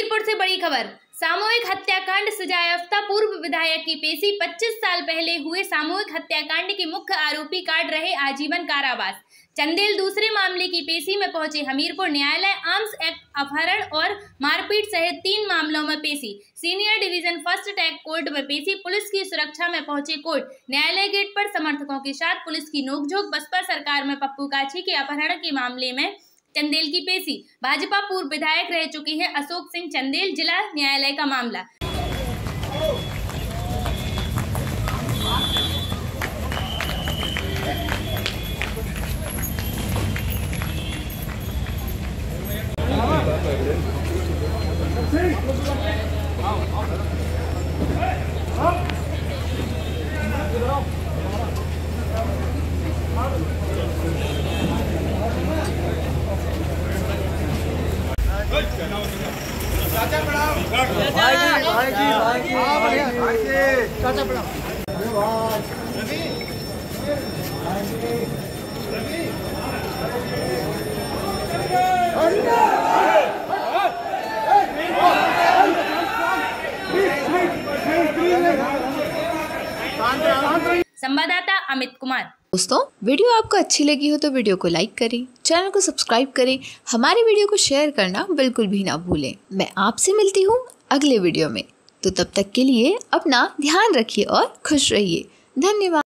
हमीरपुर से बड़ी खबर। सामूहिक हत्याकांड सजायाफ्ता पूर्व विधायक की पेशी। 25 साल पहले हुए सामूहिक हत्याकांड के मुख्य आरोपी काट रहे आजीवन कारावास। चंदेल दूसरे मामले की पेशी में पहुंचे। हमीरपुर न्यायालय आर्म्स एक्ट, अपहरण और मारपीट सहित 3 मामलों में पेशी। Senior division first track court में पेशी। पुलिस की सुरक्षा में पहुंचे कोर्ट। न्यायालय गेट पर समर्थकों के साथ पुलिस की नोकझोंक। बसपा सरकार में पप्पू काछी के अपहरण के मामले में चंदेल की पेशी। भाजपा पूर्व विधायक रह चुके हैं अशोक सिंह चंदेल। जिला न्यायालय का मामला। चाचा प्रणाम। चाचा प्रणाम। संवाददाता अमित कुमार। दोस्तों, वीडियो आपको अच्छी लगी हो तो वीडियो को लाइक करें, चैनल को सब्सक्राइब करें, हमारे वीडियो को शेयर करना बिल्कुल भी ना भूलें। मैं आपसे मिलती हूँ अगले वीडियो में, तो तब तक के लिए अपना ध्यान रखिए और खुश रहिए। धन्यवाद।